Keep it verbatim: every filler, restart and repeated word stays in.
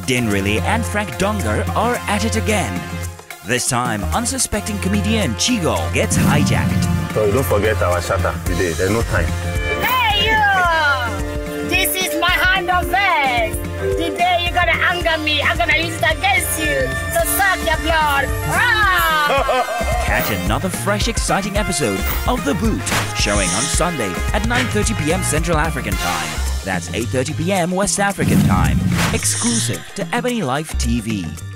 Dinrili and Frank Donger are at it again. This time, unsuspecting comedian Chigul gets hijacked. So don't forget our shutter today. There's no time. Hey you! This is my hand of vest. The day you're gonna anger me, I'm gonna use it against you to suck your blood. Ah! Catch another fresh, exciting episode of The Boot, showing on Sunday at nine thirty p m Central African Time. That's eight thirty p m West African Time. Exclusive to EbonyLife T V.